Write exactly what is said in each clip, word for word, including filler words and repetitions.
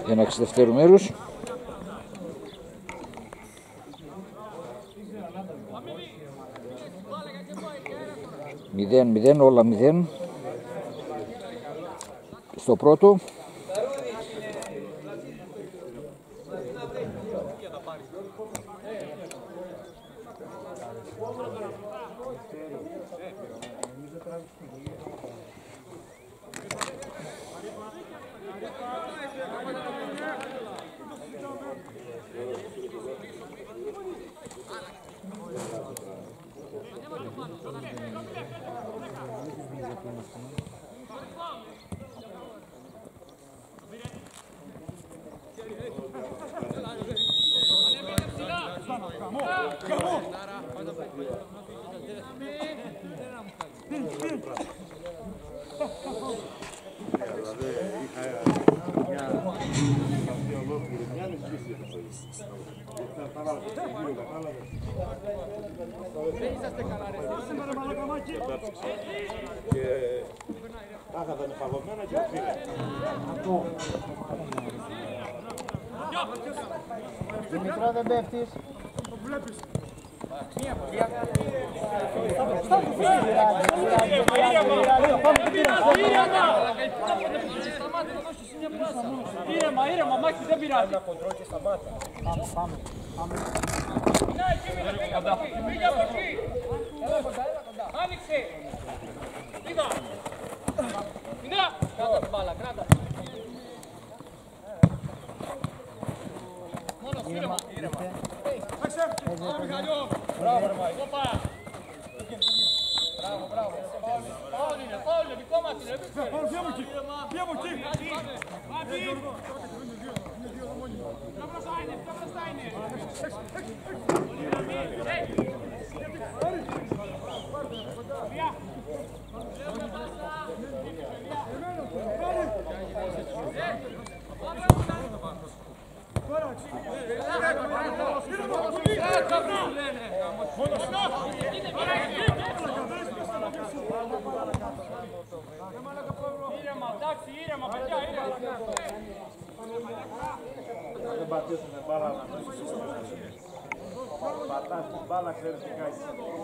έναρξη δευτέρου μέρους. μηδέν μηδέν, όλα μηδέν στο πρώτο. Άχα δεν είναι φαγωμένα και φύγε. Δημητρό, δεν πέφτεις. Το βλέπεις. Ήρεμα, ήρεμα, Μάκη, δεν πειράζει. Πάμε, πάμε. Πήγε από εκεί. Άνοιξε. Πήγα. Μινά. Κράτα την μπάλα, κράτα. Μόνος, ήρεμα. Μπράβο, ρε Μάικ. Μπράβο, μπράβο. Πάολ είναι, πάολ είναι, δικό μας είναι. Πάολ, βγαίνω εκεί. Βγαίνω εκεί. Πιο μπροστά είναι, πιο μπροστά είναι. Ήρεμα, εντάξει, ήρεμα, παιδιά, ήρεμα. Δεν πατήσουμε μπάλα να μην πατάς την μπάλα, ξέρεις τι κάνεις.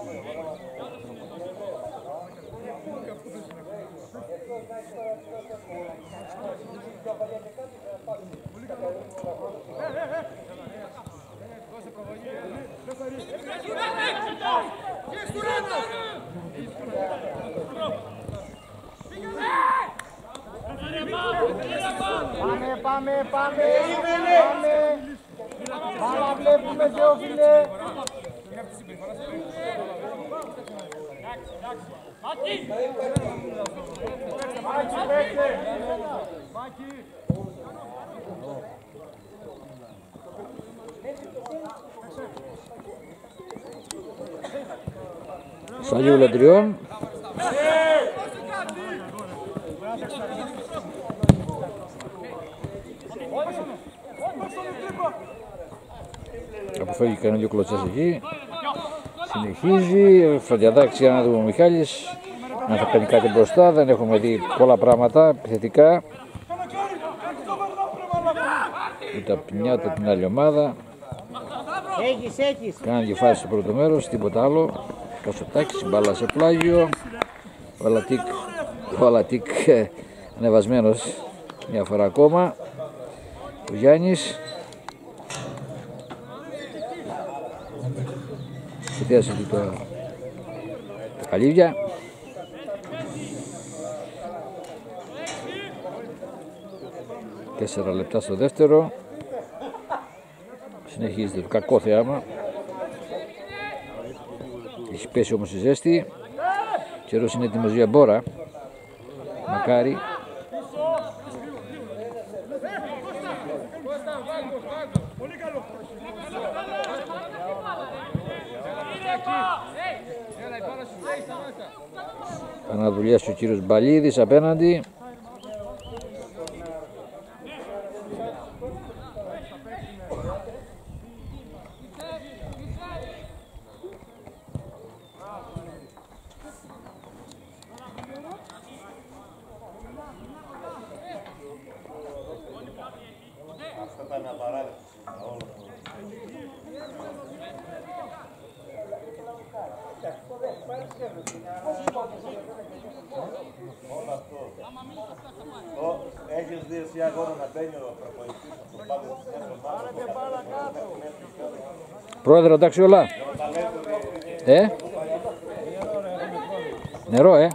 Πάμε, πάμε, πάμε. Πάμε. Μπάλα βλέπουμε, Θεόφιλε. Μάκη! Μάκη, παίξε. Σαλίου Λεντριών. Αποφεύγει κανένα δύο κλωτσές εκεί. Συνεχίζει. Φροντιαδάκη να δούμε ο Μιχάλης. Αν θα κάνει κάτι μπροστά. Δεν έχουμε δει πολλά πράγματα επιθετικά. Ούτε από μια ούτε την άλλη ομάδα. Έχεις, έχεις. Κάναν δύο φάσεις στο πρώτο μέρος. Τίποτα άλλο. Κασοτάκης, μπάλα σε πλάγιο. Ο Αλατίκ, ο Αλατίκ ανεβασμένος μια φορά ακόμα. Ο Γιάννης. Συνδέασε του τα, τα καλύβια. Τέσσερα λεπτά στο δεύτερο. Συνεχίζεται το κακό θέαμα. Έχει πέσει όμως η ζέστη. Καιρός είναι έτοιμος για μπόρα. Μακάρι. Αναδουλειάσει ο κύριος Μπαλίδης απέναντι. είναι απαράδεκτο. Όλο αυτό. Έχεις δει εσύ αγώνα να μπαίνει ο προπονητής στο πάντο της μιας ομάδας. Πρόεδρε, εντάξει όλα. Ε? Νερό, ε.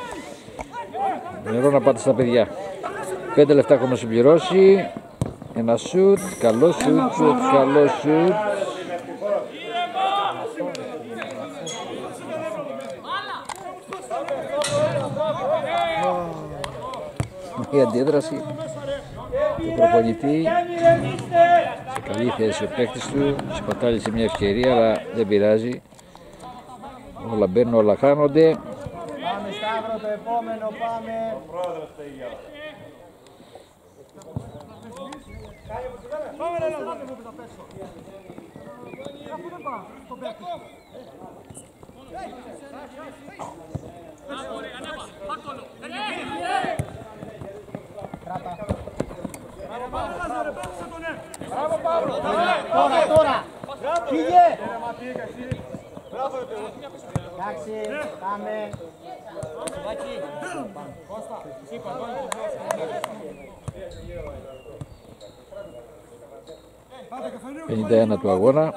Νερό να πάτε στα παιδιά. Πέντε λεπτά έχουμε συμπληρώσει. Ένα σουτ, καλό σουτ, σουτ, καλό σουτ. Η αντίδραση του προπονητή. Σε καλή θέση ο παίκτης του. Σπατάλησε μια ευκαιρία, αλλά δεν πειράζει. Όλα μπαίνουν, όλα χάνονται. Πάμε Σταύρο, το επόμενο, πάμε. Ο πρόεδρος πήγε. Πάμε ρε λάδι. Κάπου δεν πάω, στον παίκτη. Κράτα. Μπράβο Παύλο. Τώρα, τώρα. Φύγε. Εντάξει, πάμε. πενήντα ένα του αγώνα.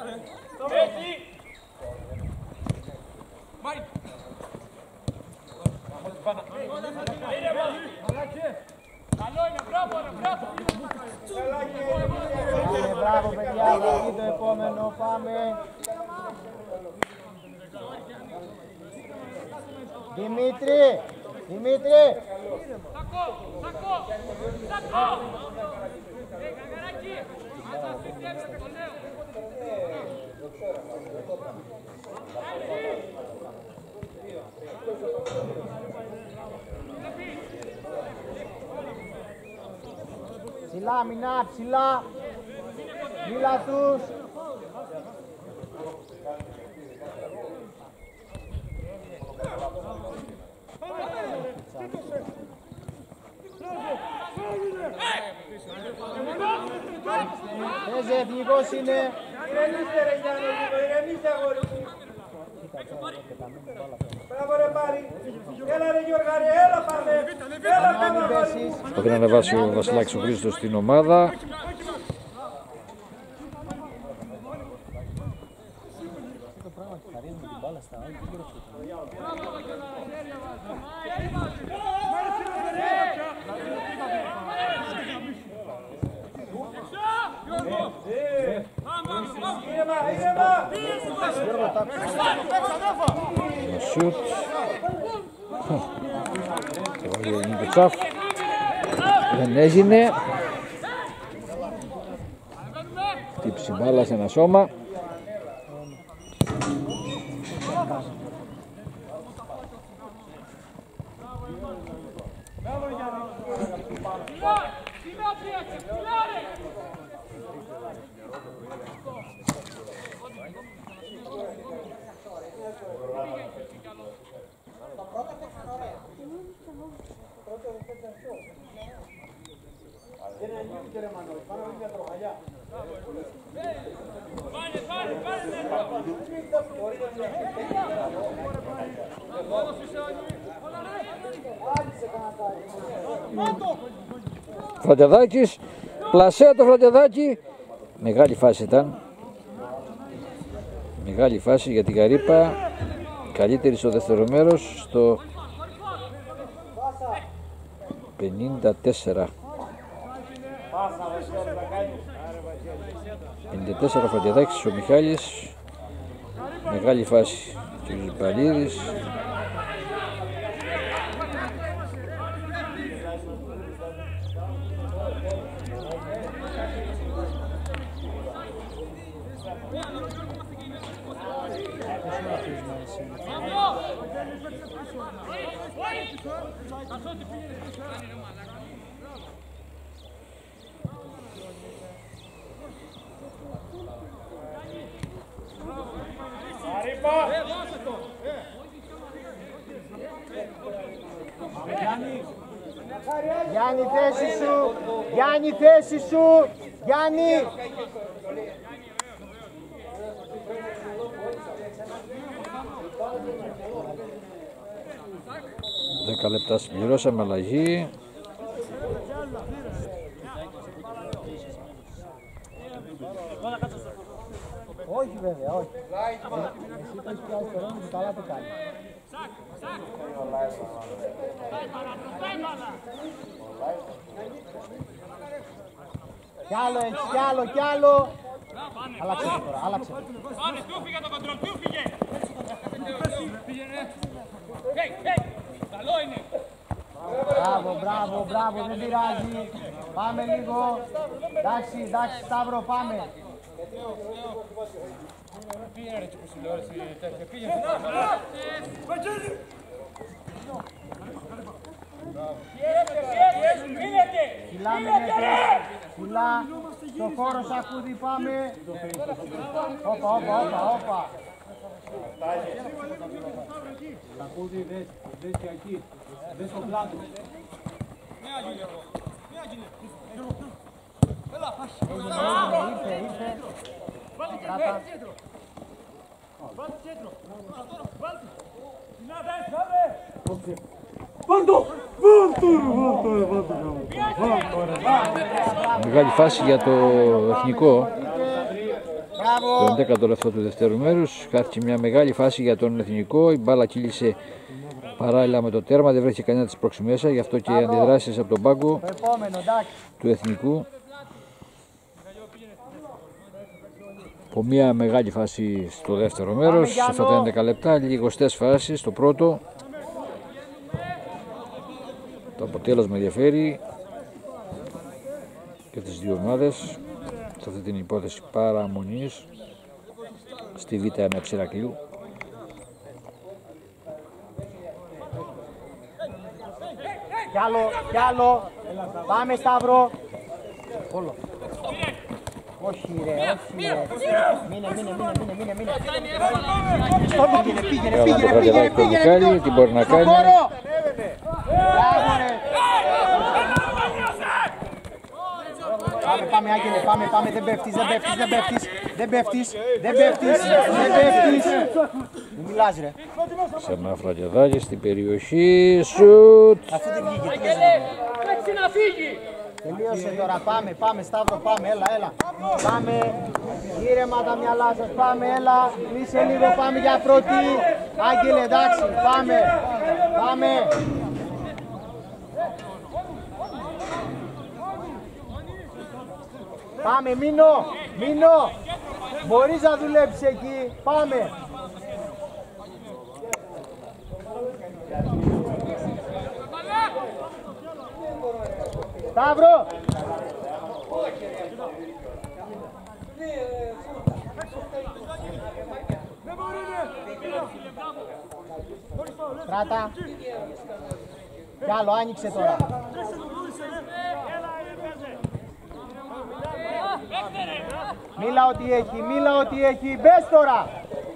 Πάμε, μπράβο παιδιά, εκεί το επόμενο, πάμε. Δημήτρη, Δημήτρη. Ψηλά, μηνά, ψηλά. Μίλα τους. Παίζε, εθνικός είναι. Ηρεμήστε ρε Γιάννη, ηρεμήστε αγόρι μου. Μπράβο ρε Πάρη. Έλα ρε Γιώργα ρε, έλα πάμε. Έλα πάμε αγόρι μου. Προσπαθεί να ανεβάσει ο Βασιλάκης ο Χρήστος στην ομάδα. Το σιούτ. Είναι το τσαφ. Δεν έγινε. Τύψη μπάλα σε ένα σώμα. Φλατιαδάκης, πλασέ το Φλατιαδάκη. Μεγάλη φάση ήταν. Μεγάλη φάση για την Καρύπα. Καλύτερη στο δεύτερο μέρος, στο πενήντα τέσσερα. πενήντα τέσσερα Φλατιαδάκης, ο Μιχάλης. Μεγάλη φάση του Παλίδης. Γιάννη, θέση σου. Γιάννη, θέση σου. Γιάννη! δέκα λεπτά συμπληρώσαμε, αλλαγή. Όχι βέβαια, όχι. Εσύ το έχεις πιάσει το ρόλο και καλά το κάνει. Κι άλλο έτσι, κι άλλο, κι άλλο. Άλλαξε το τώρα, άλλαξε το. Πάνε, του φύγε το κοντρόλ, του φύγε. Καλό είναι. Μπράβο, μπράβο, μπράβο, δεν πειράζει. Πάμε λίγο. Εντάξει, εντάξει, Σταύρο, πάμε. Πήγαινε ρε που συλλόρεση τέτοια, πήγαινε. Ψηλά μείνετε, ψηλά. Στο χώρο Σακούδη πάμε. Όπα, όπα, όπα, όπα. Σακούδη, δες, δες και εκεί, δες το πλάτο. Ήρθε, ήρθε. Κράτα. Μεγάλη φάση για το εθνικό. Μπράβο. Το έντεκατο λεπτό του δευτέρου μέρους. Χάθηκε μια μεγάλη φάση για τον εθνικό. Η μπάλα κύλησε παράλληλα με το τέρμα. Δεν βρέθηκε κανένα της πρόξη μέσα. Γι' αυτό και οι αντιδράσεις από τον πάγκο Το επόμενο, εντάξει. του εθνικού. Από μια μεγάλη φάση στο δεύτερο μέρος. Σε αυτά τα έντεκα λεπτά. Λιγοστές φάσεις στο πρώτο. Το αποτέλεσμα ενδιαφέρει και τις δύο ομάδες σε αυτή την υπόθεση παραμονής στη Β' Ανέψ Ηρακλείου. Κι άλλο, κι άλλο. Πάμε Σταύρο. Όλο. Όχι ρε, όχι ρε. Μείνε, μείνε, μείνε, μείνε, μείνε, μείνε. Στο πήγαινε, πήγαινε, πήγαινε, πήγαινε, πήγαινε. Τι μπορεί να κάνει. Στο χώρο. Μπράβο ρε. Πάμε, πάμε Άγγελε, πάμε, πάμε, δεν πέφτεις, δεν πέφτεις, δεν πέφτεις, δεν πέφτεις, δεν πέφτεις, δεν πέφτεις. Μην μιλάς ρε. Ξανά Φραγκεδάκη στην περιοχή, σουτ. Αυτή δεν βγήκε, τι Άγγελε, έτσι να φύγει. τελείωσε τώρα, πάμε, πάμε Σταύρο, πάμε, έλα, έλα. Πάμε, ήρεμα τα μυαλά σας, πάμε, έλα. Κλείσε λίγο, πάμε για πρώτη. Άγγελε, εντάξει, πάμε, πάμε. Πάμε, μείνω, μείνω. Μπορείς να δουλέψεις εκεί, πάμε. Σταύρο. Κράτα. Κι άλλο, άνοιξε τώρα. Μίλα ό,τι έχει, μίλα ό,τι έχει. Μπες τώρα.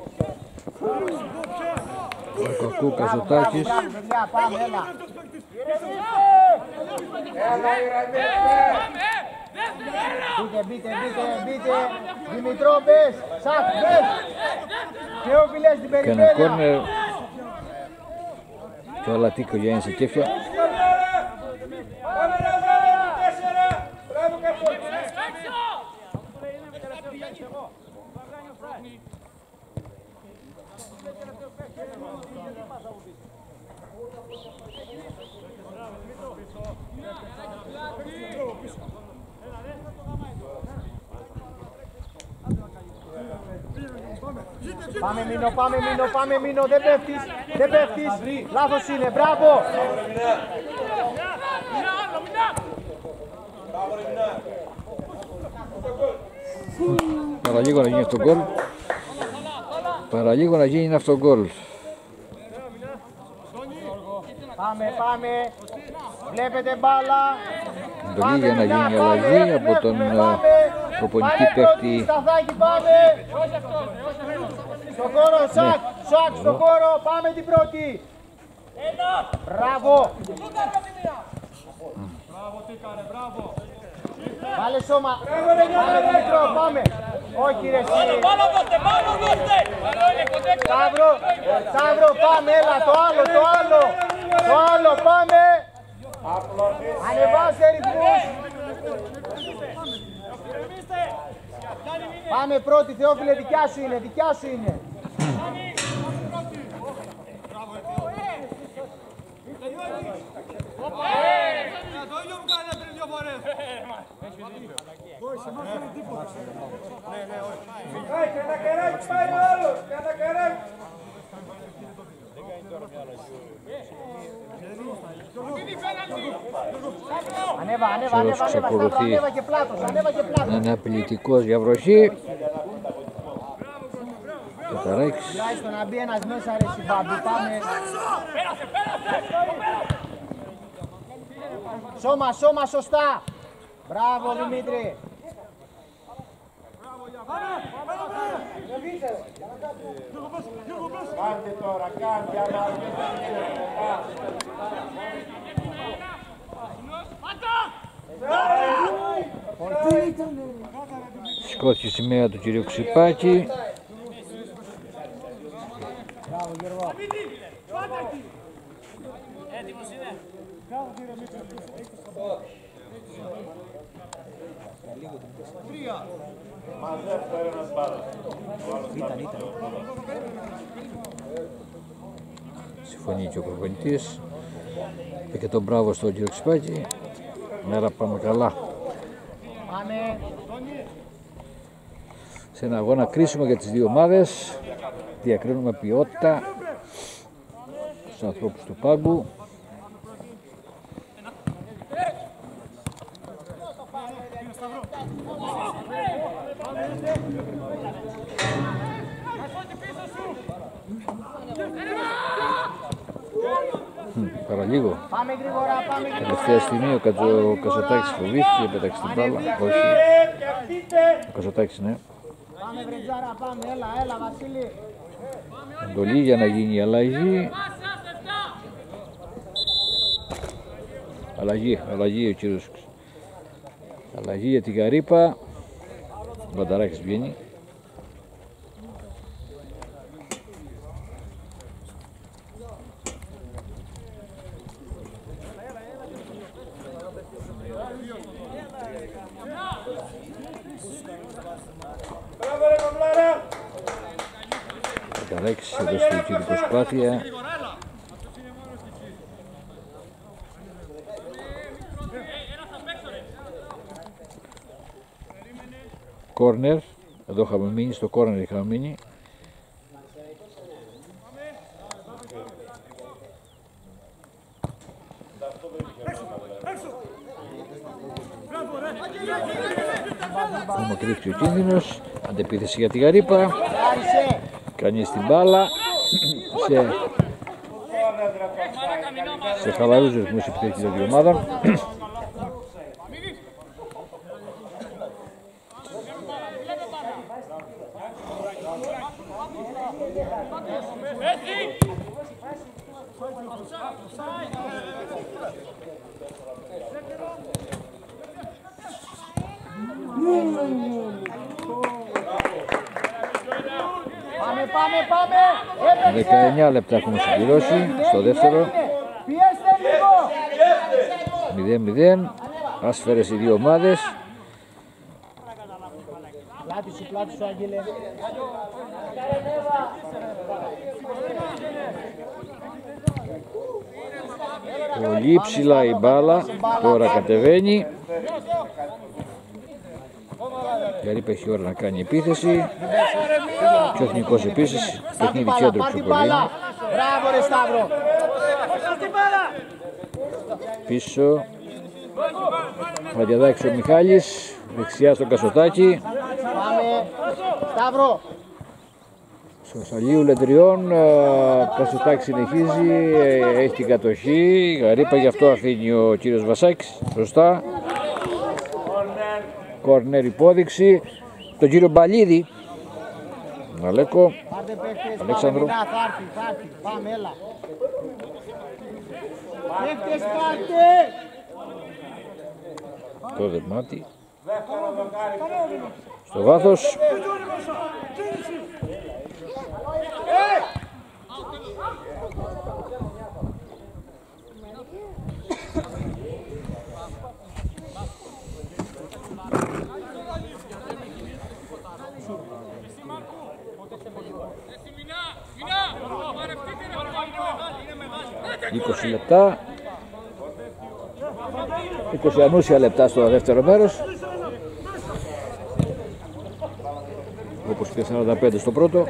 Ο Κακού Καζοτάκης. Μπράβο, παιδιά, πάμε, έλα. Μπείτε, μπείτε, μπείτε, μπείτε. Δημητρό, μπες. Σακ, μπες. Θεόφιλες στην Κάνει περιφέρεια. κόρνερ. Και όλα τίκο Γιάννη σε κέφια. Πάμε να βγάλουμε τέσσερα. Μπράβο Κακό. Πάμε Μίνο, πάμε Μίνο, πάμε Μίνο, δεν πέφτεις, δεν πέφτεις, λάθος είναι, μπράβο! Παραλίγο να γίνει αυτό το γκολ. Παραλίγο να γίνει αυτό το γκολ. Πάμε, πάμε, βλέπετε μπάλα. Εντολή για να γίνει αλλαγή από τον προπονητή παίκτη. Σταθάκι, πάμε! Στο χώρο, Σακ, Σακ, στο χώρο, πάμε την πρώτη! Μπράβο! Μπράβο, τι κάνε, μπράβο. Βάλε σώμα. Πάμε Δημητρό, πάμε. Όχι ρε εσύ. Πάνω δώστε, πάνω δώστε. Σταύρο, Σταύρο, πάμε, έλα, το άλλο, το άλλο. Το άλλο, πάμε. Ανεβάστε ρυθμούς. Πάμε πρώτη, Θεόφιλε, δικιά σου είναι, δικιά σου είναι. Το ίδιο μου κάνει πριν δύο φορές. Όχι, εμάς δεν είναι τίποτα. Ναι, ναι, όχι. Και ένα κεράκι πάει ο άλλος, και ένα κεράκι. Ανέβα, ανέβα, ανέβα, ανέβα, Σταύρο, ανέβα και πλάτος, ανέβα και πλάτος. Να είναι απειλητικός για βροχή. Καταράκης. Τουλάχιστον να μπει ένας μέσα ρε Σιμπάμπη, πάμε. Σώμα, σώμα, σωστά. Μπράβο Δημήτρη. Κάντε τώρα, κάντε, άμα Σηκώθηκε η σημαία του κυρίου Ξυπάκη. Μπράβο Γιώργο. Έτοιμος είναι. μαζεύτε ένας μπάλας. Συμφωνεί και ο προπονητής. Και τον μπράβο στον κύριο Ξυπάκη. Μέρα πάμε καλά. Πάμε. Σε ένα αγώνα κρίσιμο για τις δύο ομάδες. Διακρίνουμε ποιότητα στους ανθρώπους του πάγκου. Παραλίγο. Πάμε γρήγορα, πάμε γρήγορα. Τελευταία στιγμή ο, Κατζο, ο Κασοτάκης φοβήθηκε, πέταξε την μπάλα. Όχι. Ο Κασοτάκης, ναι. Πάμε βρετζάρα, πάμε, έλα, έλα Βασίλη. Εντολή για να γίνει η αλλαγή. Αλλαγή, αλλαγή ο κύριος. Αλλαγή για την Γαρύπα. Ο Μπανταράκης βγαίνει. Μπανταράκης εδώ στη δική του προσπάθεια. Κόρνερ, εδώ είχαμε μείνει, στο κόρνερ είχαμε μείνει. Μακρύψει ο κίνδυνος, αντεπίθεση για τη Γαρύπα. Κάνει στην μπάλα. σε, σε χαλαρούς ρυθμούς επιθέτει των δύο ομάδων. Πάμε, πάμε, πάμε. δεκαεννιά λεπτά έχουμε συμπληρώσει στο δεύτερο. Πιέστε λίγο. μηδέν μηδέν. Άσφαιρες οι δύο ομάδες. Πλάτη σου, πλάτη σου, Άγγελε. Πολύ ψηλά η μπάλα. Τώρα κατεβαίνει. Η Γαρύπα έχει ώρα να κάνει επίθεση. Και ο Εθνικός επίσης. Παιχνίδι κέντρο πιο πολύ. Μπράβο ρε Σταύρο. Πίσω. Θα διαδάξει ο Μιχάλης. Δεξιά στον Κασοτάκη. Πάμε. Σταύρο. Στο Σαλίου Λεντριών. Κασοτάκη συνεχίζει. Έχει την κατοχή. Η Γαρύπα, γι' αυτό αφήνει ο κύριος Βασάκης. Σωστά. Κόρνερ υπόδειξη. Τον κύριο Μπαλίδη. Αλέκο. Αλέξανδρο. Θα έρθει, θα έρθει. Πάμε, έλα. Παίχτες, πάτε. Το δεμάτι. Δεύτερο δοκάρι. Στο βάθος. είκοσι λεπτά, είκοσι ανούσια λεπτά στο δεύτερο μέρος, όπως και σαράντα πέντε στο πρώτο.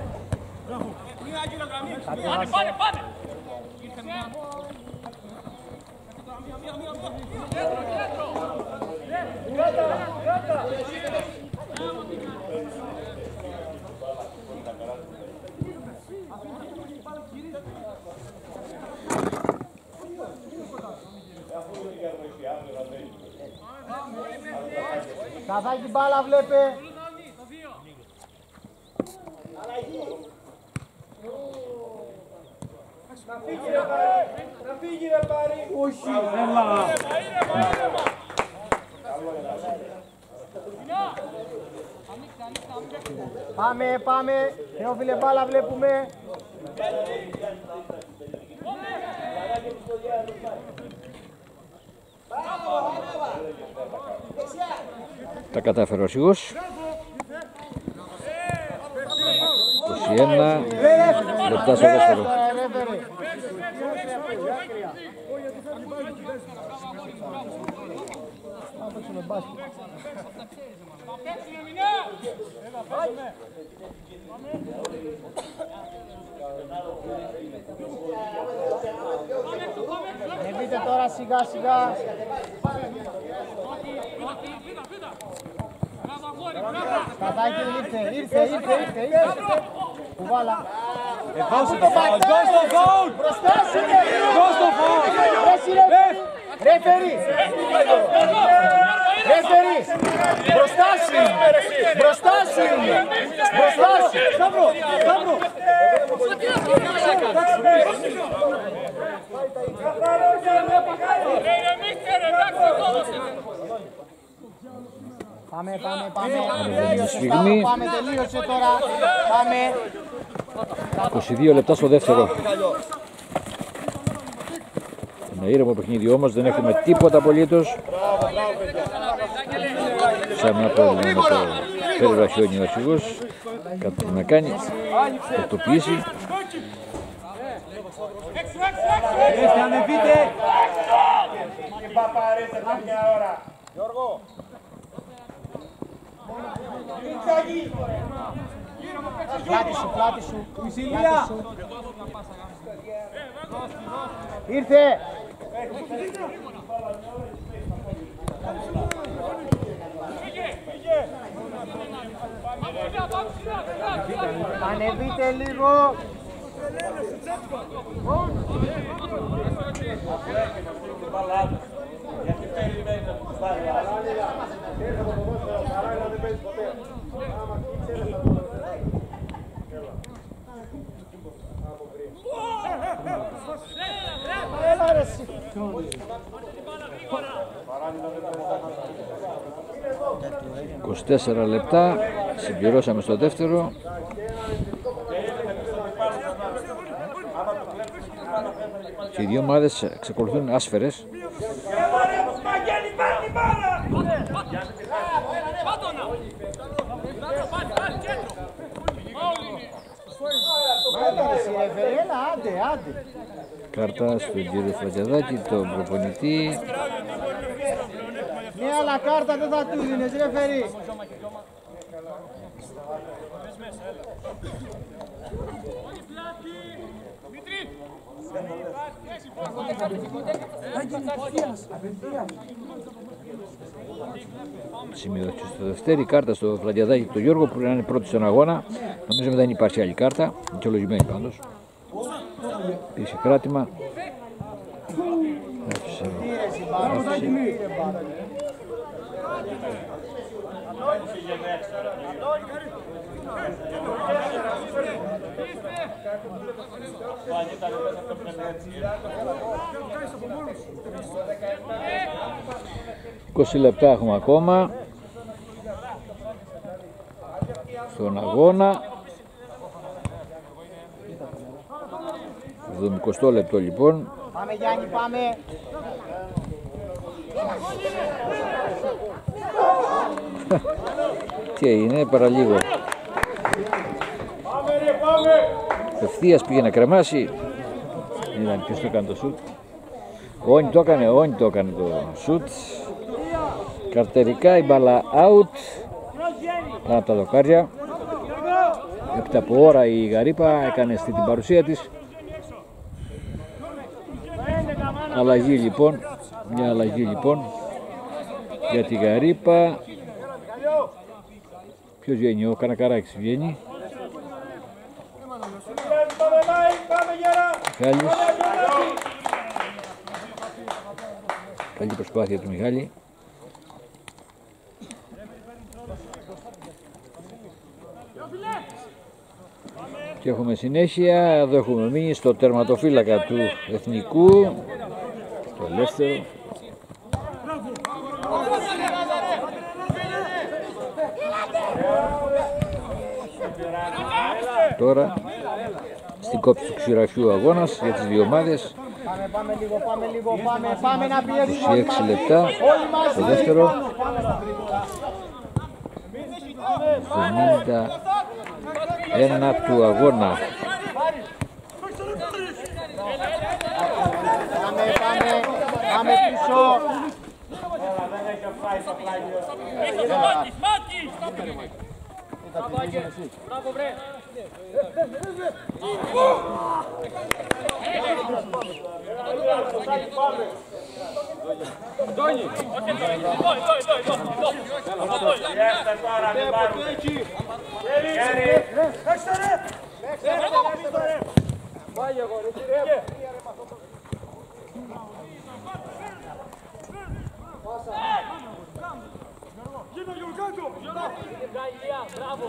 Καδάκι μπάλα βλέπε. Να φύγει ρε πάρει, να φύγει ρε πάρει. Όχι, έλα. Πάμε, πάμε. Θεόφιλε μπάλα βλέπουμε. Τα κατάφερε ο Σίγος. είκοσι ένα λεπτά στο δεύτερο. Ανεβείτε τώρα σιγά σιγά. Κατάκι ήρθε, ήρθε, ήρθε, ήρθε, ήρθε. Κουβάλα. Δώσε το φάουλ, δώσε το φάουλ. Μπροστά σου είναι. Δώσε το φάουλ. Ρέφερι. Ρέφερι. Μπροστά σου είναι. Μπροστά σου είναι. Μπροστά σου. Σταύρο, Σταύρο. Πάμε, πάμε, πάμε. Τελείωσε, πάμε, τελείωσε τώρα. Πάμε. είκοσι δύο λεπτά στο δεύτερο. Ένα ήρεμο παιχνίδι όμως, δεν έχουμε τίποτα απολύτως. Σαν ένα πρόβλημα με το περιβραχιόνι ο Σίγος. Κάτι να κάνει, θα το πείσει. Είστε ανεβείτε. Και παπαρέστε τα μια ώρα. Γιώργο. Πλάτη σου, πλάτη σου. Μισηλία. Ήρθε. Ανεβείτε λίγο. Γιατί περιμένει να τους πάρει. Έλα ρε εσύ. είκοσι τέσσερα λεπτά, συμπληρώσαμε στο δεύτερο. Και οι δύο ομάδες εξακολουθούν άσφαιρες. Έλα, άντε, άντε. Κάρτα στον κύριο Φρατζαδάκη, τον προπονητή. Ναι, αλλά κάρτα δεν θα του δίνεις, ρε Φερή. Σημειώθηκε στο δεύτερη κάρτα στο Φλαντιαδάκι του Γιώργο που είναι πρώτη στον αγώνα. Νομίζω δεν υπάρχει άλλη κάρτα, δικαιολογημένη πάντως. Υπήρξε κράτημα. είκοσι λεπτά έχουμε ακόμα. στον αγώνα. εβδομηκοστό λεπτό λοιπόν. Πάμε Γιάννη, πάμε. Τι έγινε, παραλίγο. Ευθείας πήγε να κρεμάσει. Είδαν ποιος το έκανε το σουτ. Ο Όνι το έκανε, ο Όνι το έκανε το σουτ. Καρτερικά η μπάλα out. Πάνω από τα δοκάρια. Έπειτα από ώρα η Γαρύπα έκανε στην την παρουσία της. Αλλαγή λοιπόν. Μια αλλαγή λοιπόν για τη Γαρύπα. Ποιος βγαίνει, ο Κανακαράκης βγαίνει. Μιχάλης. Καλή προσπάθεια του Μιχάλη. Και έχουμε συνέχεια, εδώ έχουμε μείνει στο τερματοφύλακα του Εθνικού, το ελεύθερο. Τώρα στην κόψη του ξηραφιού αγώνας για τις δύο ομάδες. Πάμε, πάμε λίγο, πάμε λίγο, πάμε, πάμε να πιέζουμε. είκοσι έξι λεπτά το δεύτερο. εβδομήντα ένα του αγώνα. Πάμε, πάμε, πάμε πίσω. Μπράβο βρε! Ντόνι! Όχι, εδώ, εδώ, εδώ, εδώ! Πιέστε τώρα, μην πάρουμε. Χέρι! Έξτε ρε! Έξτε ρε! Πάγε εγώ, ρε κύριε. Γίνω Γιώργο κάτω! Μπράβο!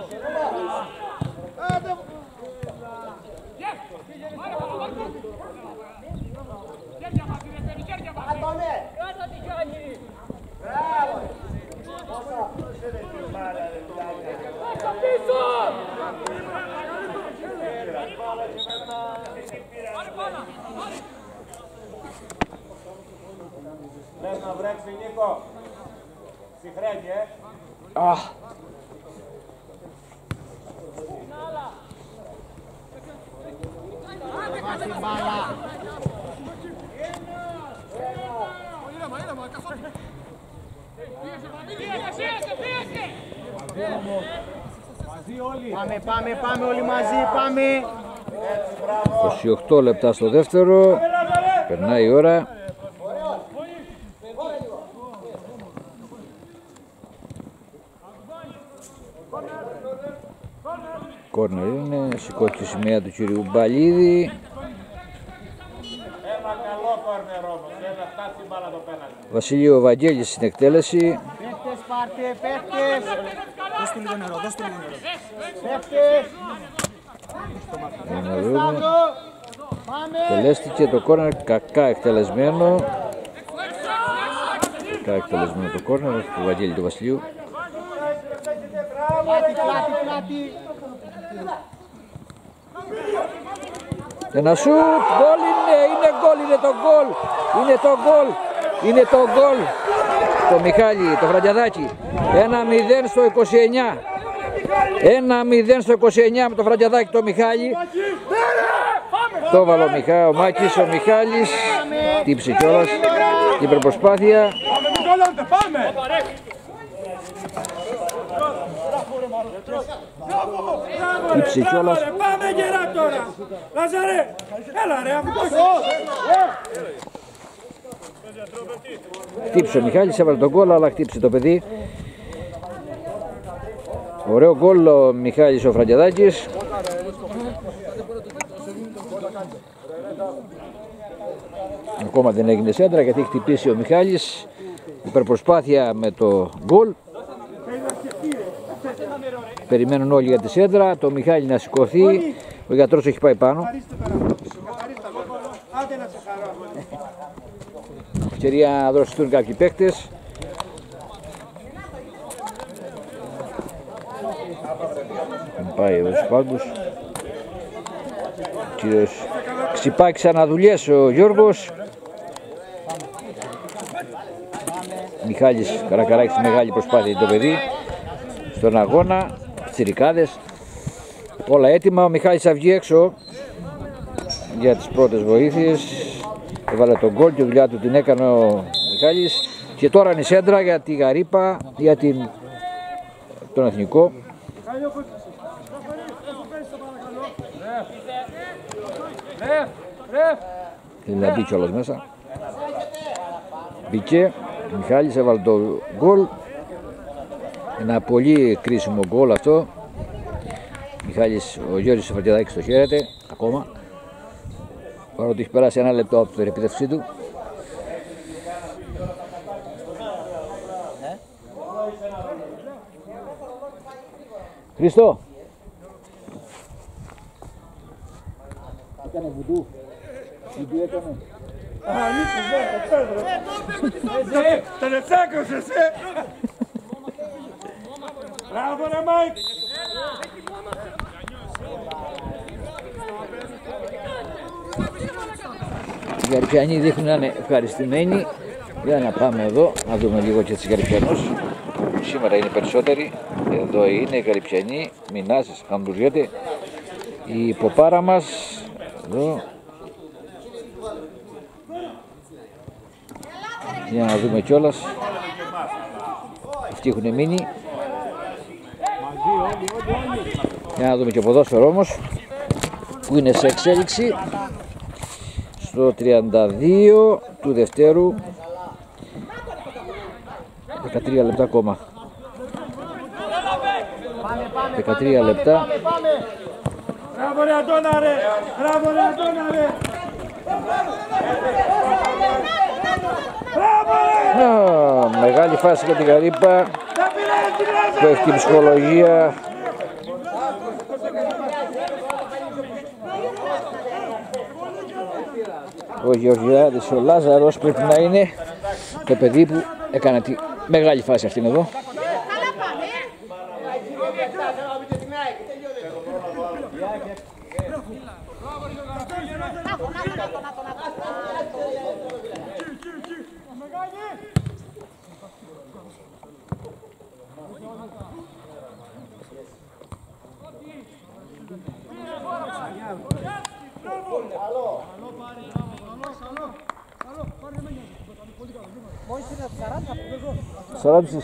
Λες να βρέξει Νίκο. Συγχρένει, ε. Αχ. Πάμε, πάμε, πάμε όλοι μαζί, πάμε. είκοσι οκτώ λεπτά στο δεύτερο. Περνάει η ώρα. Κόρνερ είναι, σηκώθηκε τη σημαία του κυρίου Μπαλίδη. Ένα καλό κόρνερ όμως, ένα φτάσει μπάλα το πέναλτι. Βασιλείο Βαγγέλης στην εκτέλεση. Παίχτες πάρτε, παίχτες. Δώσ' του λίγο νερό, δώσ' του λίγο νερό. Παίχτες. Για να δούμε. Πάμε. Εκτελέστηκε το κόρνερ, κακά εκτελεσμένο. Κακά εκτελεσμένο το κόρνερ του Βαγγέλη του Βασιλείου. Πλάτη, πλάτη, πλάτη. Ένα σουτ, γκολ είναι, είναι γκολ, είναι το γκολ, είναι το γκολ, είναι το γκολ. Το Μιχάλη, το Φραντιαδάκι, ένα μηδέν στο είκοσι εννιά. ένα μηδέν στο είκοσι εννιά με το Φραντιαδάκι το Μιχάλη. Το βάλε ο, Μιχά, ο Μάκης, ο Μιχάλης, τύψε κιόλας, υπερπροσπάθεια. Πάμε! Τύψε κιόλας. Πάμε γερά τώρα! Λαζαρέ! Έλα ρε, αφού Χτύψε ο Μιχάλης, έβαλε τον γκολ, αλλά χτύψε το παιδί. Ωραίο γκολ ο Μιχάλης ο Φραντιαδάκης. Ακόμα δεν έγινε σέντρα γιατί έχει χτυπήσει ο Μιχάλης. Υπερπροσπάθεια με το γκολ. Περιμένουν όλοι για τη σέντρα, το Μιχάλη να σηκωθεί. Ο γιατρός έχει πάει πάνω. Ευκαιρία να δροσιστούν κάποιοι παίκτες. Έχουν πάει εδώ στους πάγκους. Κύριος Ξυπάκης αναδουλειές ο Γιώργος. Μιχάλης Καρακαράκης, μεγάλη προσπάθεια το παιδί στον αγώνα. Τσιρικάδες. Όλα έτοιμα. Ο Μιχάλης θα βγει έξω για τις πρώτες βοήθειες. Έβαλε τον γκολ και η δουλειά του την έκανε ο Μιχάλης. Και τώρα είναι η σέντρα για τη Γαρύπα, για την... τον εθνικό. Θέλει να μπει κιόλας μέσα. Μπήκε. Ο Μιχάλης έβαλε το γκολ. Ένα πολύ κρίσιμο γκολ αυτό. Μιχάλης, ο Γιώργης Σοφαρτιαδάκης το χαίρεται ακόμα. Παρότι έχει περάσει ένα λεπτό από την επίτευξή του. Χριστό! Έκανε βουντού. Βουντού έκανε. Τον ετσάκωσες, ε! Μπράβο ρε Μάικ! Οι Γαρυπιανοί δείχνουν να είναι ευχαριστημένοι. Για να πάμε εδώ, να δούμε λίγο και τις Γαρυπιανούς. Σήμερα είναι περισσότεροι. Εδώ είναι οι Γαρυπιανοί, Μινάσης, Χαμντουριέτε. Η ποπάρα μας, εδώ. Για να δούμε κιόλας. Αυτοί έχουν μείνει. Για να δούμε και ποδόσφαιρο όμως, που είναι σε εξέλιξη. Στο τριάντα δύο του Δευτέρου. δεκατρία λεπτά ακόμα. δεκατρία λεπτά. Μπράβο ρε Αντώνα ρε! Μπράβο ρε Αντώνα ρε! Μπράβο ρε! Μεγάλη φάση για την Γαρύπα που έχει την ψυχολογία. Ο Γεωργιάδης, ο Λάζαρος πρέπει να είναι το παιδί που έκανε τη μεγάλη φάση αυτήν εδώ. Σαράντα.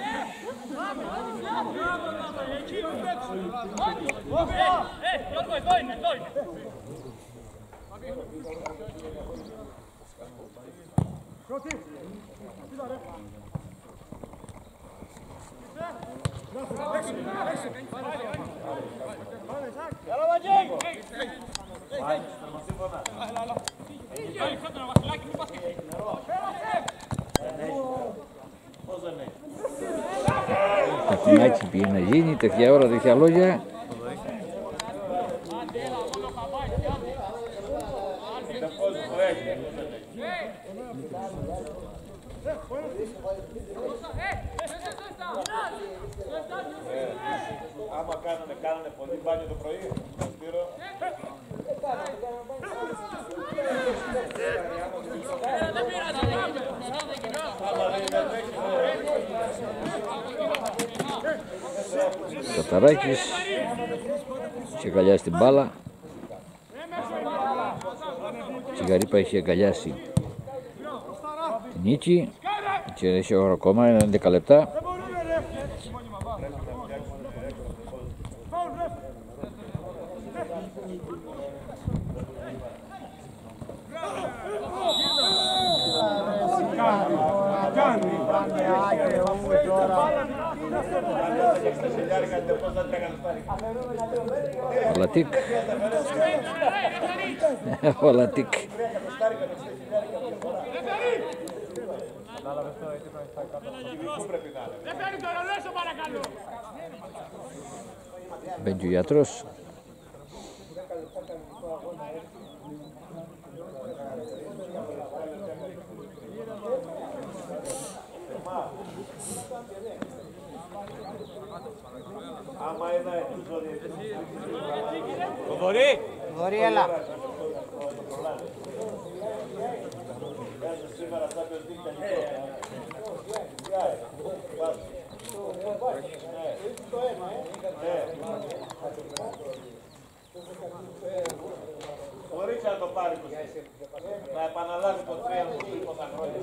Κατινάκι πήγε να γίνει, τέτοια ώρα, τέτοια λόγια. Άμα κάνανε, κάνανε πολύ μπάνιο το πρωί, Σπύρο. Καταράκης είχε αγκαλιάσει την μπάλα. Η Γαρύπα είχε αγκαλιάσει την νίκη και έχει ώρα ακόμα, είναι έντεκα λεπτά. Ο Λατίκ. Ο Λατίκ. Μπαίνει ο γιατρός. Άμα είναι εκτός ο διευθυντής. Θοδωρή! Θοδωρή, έλα. Κάτσε σήμερα θα πει ότι είναι Μπορείς να το πάρει να επαναλάβει το τρία μου πόσα χρόνια.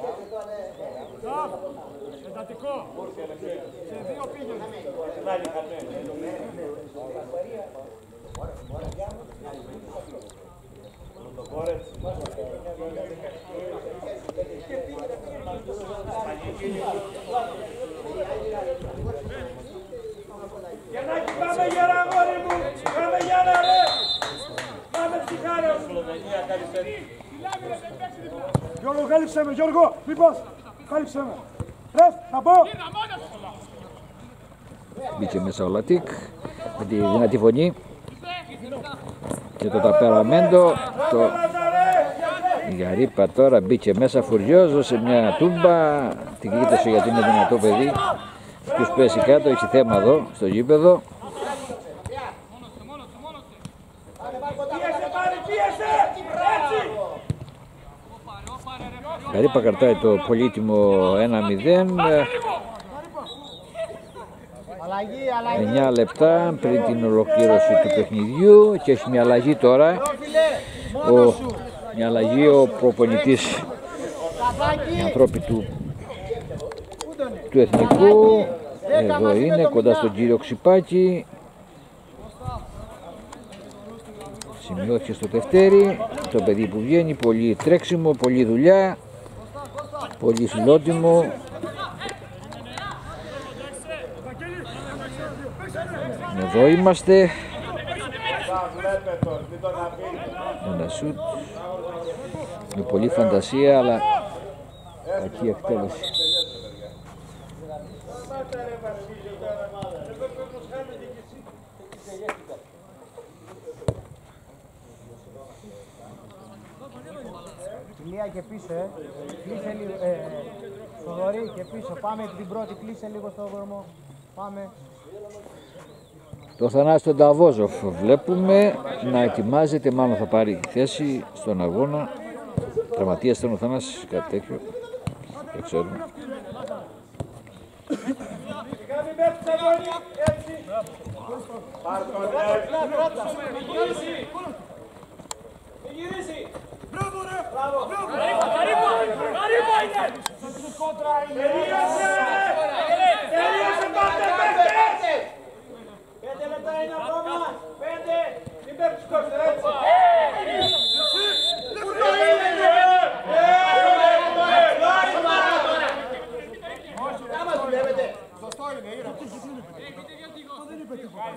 Εντατικό! Σε δύο πήγαινε. Την άλλη χαμένη. Το κόρετσι. Γιαννάκη, πάμε γερά, αγόρι μου! Πάμε Γιάννα, ρε! Πάμε ψυχάρα σου! Γιώργο, κάλυψε με, Γιώργο! Μην πας! Κάλυψε με! Ρεφ, θα πω! Μπήκε μέσα ο Λατίκ με τη δυνατή φωνή και το ταπεραμέντο. Το... Η Γαρύπα τώρα μπήκε μέσα φουριόζο σε μια τούμπα. Την κλείτωσε γιατί είναι δυνατό παιδί. Τους πέσει κάτω, έχει θέμα εδώ στο γήπεδο. Πίεσε πάλι, πίεσε! Έτσι! Η Γαρύπα κρατάει το πολύτιμο ένα μηδέν. Αλλαγή, αλλαγή. εννιά λεπτά πριν την ολοκλήρωση του παιχνιδιού και έχει μια αλλαγή τώρα. Ο, μια αλλαγή ο προπονητής, οι ανθρώποι του, του Εθνικού. Εδώ είναι κοντά στον κύριο Ξυπάκη. Σημειώθηκε στο Δευτέρι. Το παιδί που βγαίνει, πολύ τρέξιμο, πολύ δουλειά, πολύ φιλότιμο. Εδώ είμαστε. Ένα σουτ με πολλή φαντασία αλλά κακή εκτέλεση. Ηλία και πίσω, ε. Κλείσε λίγο, ε, Θοδωρή και πίσω. Πάμε την πρώτη, κλείσε λίγο στο δρόμο. Πάμε. Το Θανάση τον Ταβόζοφ βλέπουμε να ετοιμάζεται, μάλλον θα πάρει θέση στον αγώνα. Τραυματίας ήταν ο Θανάσης, κάτι τέτοιο. Δεν ξέρουμε. Μπράβο ρε! Μπράβο! Γαρύπα! Γαρύπα είναι! Τελείωσε! Τελείωσε, πάτε, πάτε! Πέντε λεπτά είναι ακόμα. Πέντε! Μην πέφτεις κόστο, έτσι! Πού το είναι! Σωστό είναι, ήρα. Δεν είπε τίποτα.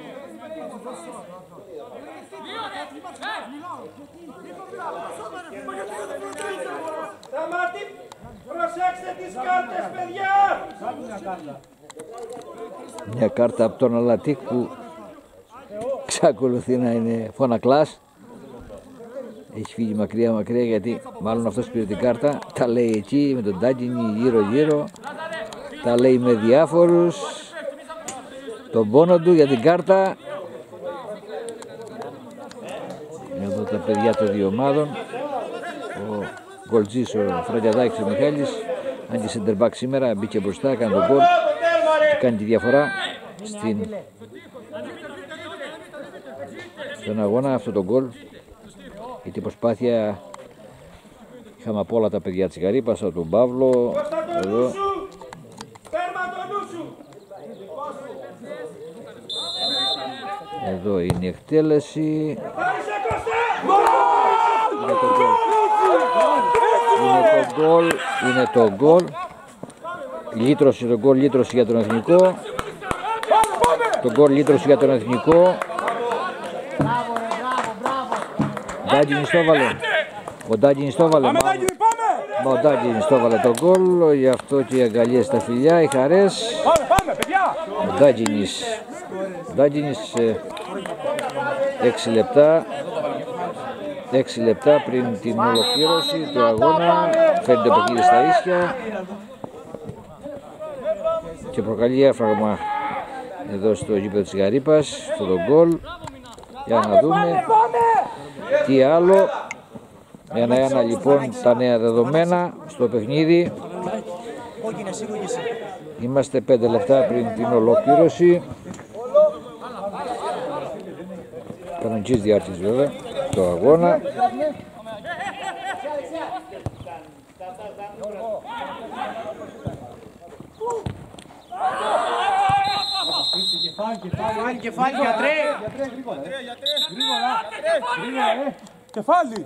Σταμάτη! Προσέξτε τις κάρτες, παιδιά! Μια κάρτα από τον Αλατίκ που ξακολουθεί να είναι φωνακλάς. Έχει φύγει μακριά μακριά γιατί μάλλον αυτός πήρε την κάρτα. Τα λέει εκεί με τον Τάκινη γύρω γύρω. Τα λέει με διάφορους. Τον πόνο του για την κάρτα. Εδώ τα παιδιά των δύο ομάδων. Ο Γκολτζής, ο Φραγκιαδάκης, ο Μιχάλης. Αν και σεντερμπακ σήμερα μπήκε μπροστά, έκανε τον γκολ και κάνει τη διαφορά στην... στον αγώνα αυτό το γκολ. Για την προσπάθεια είχαμε από όλα τα παιδιά της Γαρύπας, από τον Παύλο, εδώ. Εδώ είναι η εκτέλεση. Είναι το γκολ. Είναι το γκολ. Είναι το γκολ. Λύτρωση, το γκολ, λύτρωση για τον Εθνικό. Το γκολ, λύτρωση για τον Εθνικό. Ντάγκινης το έβαλε. Ο Ντάγκινης το έβαλε. Ο Ντάγκινης το έβαλε το γκολ. Γι' αυτό και οι αγκαλιές στα φιλιά, οι χαρές. Ο Ντάγκινης. Ντάγκινης έξι λεπτά. έξι λεπτά πριν την ολοκλήρωση του αγώνα. Φέρνει το παιχνίδι στα ίσια. Και προκαλεί έφραγμα εδώ στο γήπεδο της Γαρύπας, στο τον γκολ. Για να δούμε τι άλλο. Ένα-ένα λοιπόν τα νέα δεδομένα στο παιχνίδι. Είμαστε πέντε λεπτά πριν την ολοκλήρωση. Κανονικής διάρκειας βέβαια το αγώνα. Κεφάλι, κεφάλι, γιατρέ! Γρήγορα, γρήγορα, κεφάλι!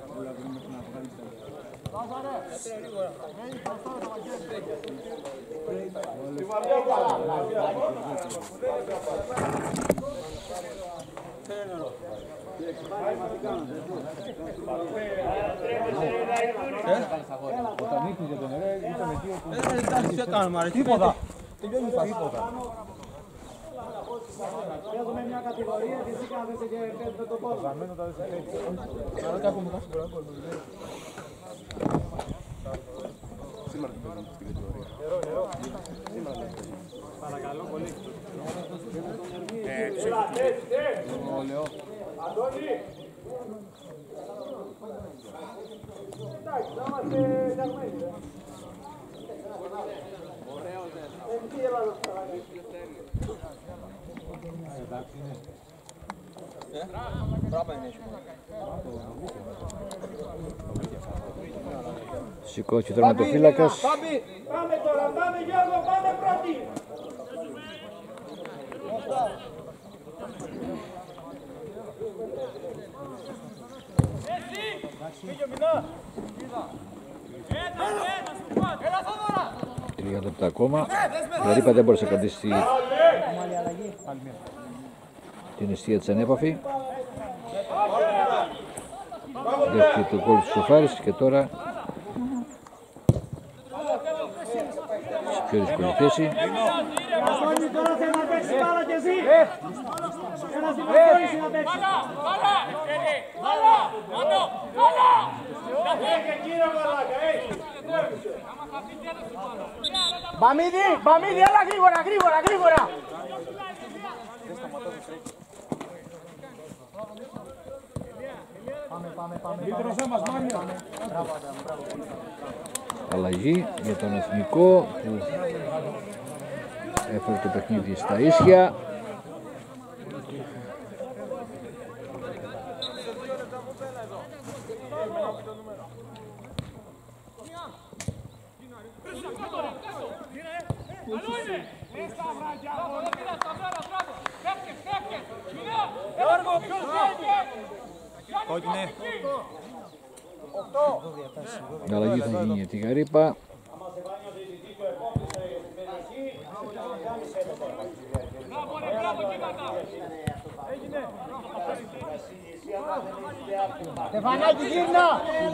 Όταν νύχτησε το νερό, ήταν εκεί όπου... Τι κάνουμε, αρέσει, τίποτα. Τελειώνει τίποτα. Παίζουμε μια κατηγορία και εσύ κάθεσαι και παίζεις με το πόδι. Βαμμένο τα δεσμεύει. Αλλά και έχουμε κάθε φορά κόσμο. Σήμερα την παίζουμε στην κατηγορία. Νερό, νερό. Παρακαλώ πολύ. Ο Λεό. Αντώνη! Εντάξει, θα είμαστε δαγμένοι. Ωραίος δεν Σηκώθηκε τώρα με το φύλακας. Πάμε τώρα, πάμε Γιώργο, πάμε πρώτοι! Τρία λεπτά ακόμα. Δηλαδή δεν μπορούσε να κρατήσει την αιστεία της ανέπαφη. Δέχτηκε το γκολ της Σοφάρης και τώρα σε πιο δύσκολη θέση. Αντώνη, τώρα θέλει να παίξει μπάλα κι εσύ! Ένας υποχώρησε να παίξει! Μπαμίδη, Μπαμίδη, έλα γρήγορα, γρήγορα, γρήγορα! Πάμε, πάμε, πάμε. Λύτρωσέ μας, Μάνιο. Αλλαγή για τον εθνικό που έφερε το παιχνίδι στα ίσια. Κόκκινε. Η αλλαγή θα γίνει για τη Γαρύπα. Στεφανάκη, γύρνα!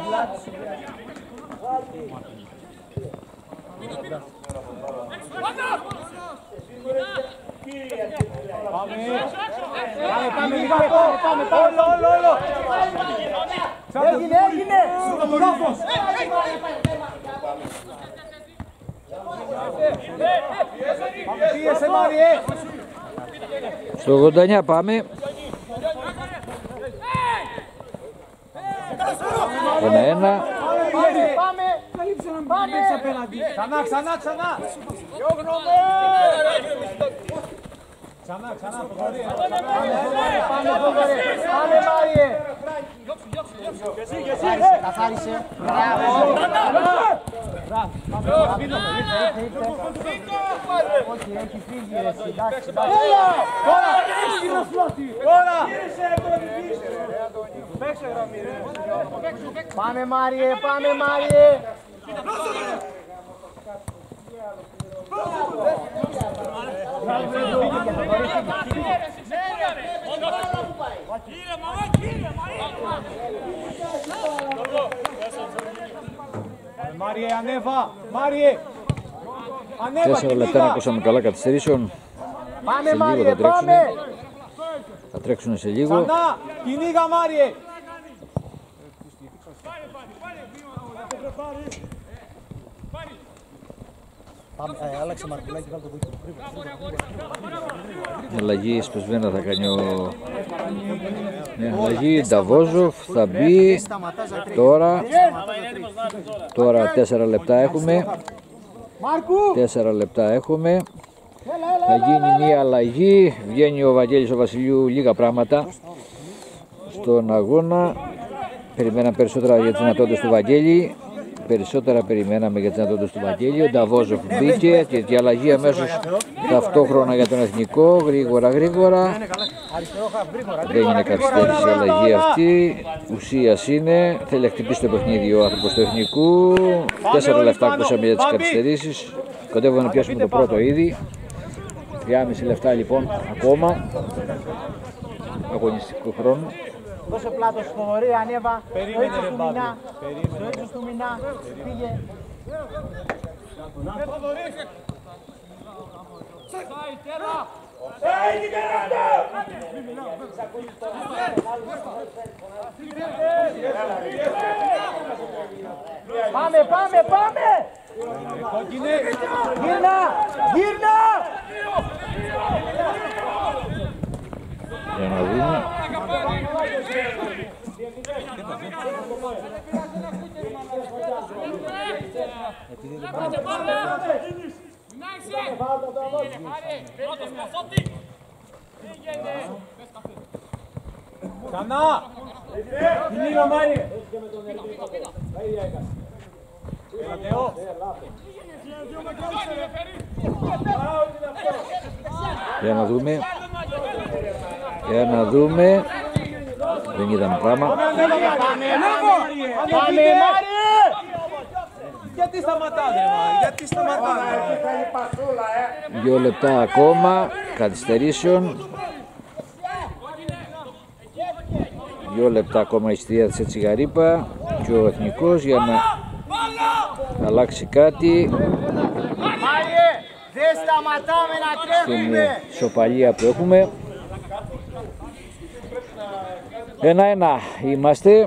Πάμε. Πάμε, πάμε, λίγο, πάμε, πάμε, πάμε, όλο, όλο! Έγινε, έγινε! Πίεσε, Μάριε. Στο ογδόντα εννιά πάμε. Ένα-ένα. Πάμε, πάμε! Ξανά, ξανά, ξανά. Ξανά, ξανά, προχωρεί. Πάμε, Θόδωρε! Πάμε, Μάριε! Καθάρισε. Όχι, έχει φύγει, εσύ, εντάξει, εντάξει. Πάμε, Μάριε, πάμε, Μάριε! Μάριε, ανέβα. Μάριε. Ανέβα. Τέσσερα λεπτά να ακούσαμε καλά καθυστερήσεων. Πάμε, Σε λίγο Μάριε, θα τρέξουν. πάμε! Θα τρέξουν σε λίγο. Ξανά. Κυνήγα, Μάριε. Άλλαξε Μαρτινάκη, βάλτε το βοήθεια. Αλλαγή σπεσμένα θα κάνει ο... Ναι, αλλαγή, Νταβόζοφ θα μπει τώρα. Τώρα τέσσερα λεπτά έχουμε. Τέσσερα λεπτά έχουμε. Θα γίνει μια αλλαγή. Βγαίνει ο Βαγγέλης ο Βασιλιού, λίγα πράγματα στον αγώνα. Περιμέναμε περισσότερα για τις δυνατότητες του Βαγγέλη. Περισσότερα περιμέναμε για τις δυνατότητες του Βαγγέλη. Ο Νταβόζοφ μπήκε και η αλλαγή αμέσως ταυτόχρονα για τον εθνικό. Γρήγορα γρήγορα. Δεν είναι καθυστέρηση η αλλαγή αυτή. Ουσίας είναι. Θέλει να χτυπήσει το παιχνίδι ο άνθρωπος του εθνικού. Τέσσερα λεπτά ακούσαμε για τις καθυστερήσεις. Κοντεύουμε να πιάσουμε το πρώτο ήδη. Τριάμιση λεπτά λοιπόν ακόμα αγωνιστικού χρόνου. Δώσε πλάτος στο Θοδωρή, ανέβα, στο ύψος του Μινά, στο ύψος του Μινά, πήγε. Πάμε, πάμε, πάμε! Γύρνα, γύρνα! Για να δούμε. Ξανά! Την είδα Μάρι! Για να δούμε. Για να δούμε. Δεν είδαμε πράγμα. Πάμε Μάρι! Γιατί σταματάτε Μάρι, γιατί σταματάτε. Δύο λεπτά ακόμα καθυστερήσεων. Δύο λεπτά ακόμα η στία της Τσιγαρίπα και ο εθνικός για να αλλάξει κάτι. Μάριε, δεν σταματάμε να τρέχουμε. Στην σοπαλία που έχουμε. Ένα-ένα είμαστε.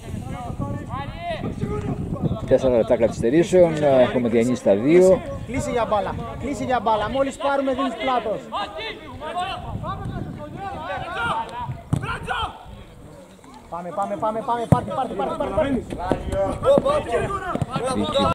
Τέσσερα λεπτά καθυστερήσεων. Έχουμε διανύσει τα δύο. Κλείσει για μπάλα. Κλείσει για μπάλα. Μόλις πάρουμε δίνεις πλάτος. Πάμε, πάμε, πάμε, πάμε. Πάρτε, πάρτε, πάρτε, πάρτε. Δίκη